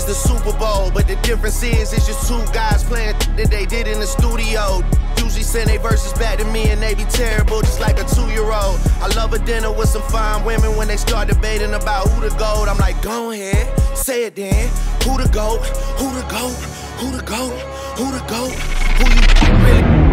the Super Bowl, but the difference is it's just two guys playing that they did in the studio. Usually send they verses back to me and they be terrible, just like a 2-year-old. I love a dinner with some fine women when they start debating about who the GOAT. I'm like, go ahead, say it then. Who the GOAT? Who the GOAT? Who the GOAT? Who the GOAT? Who you really?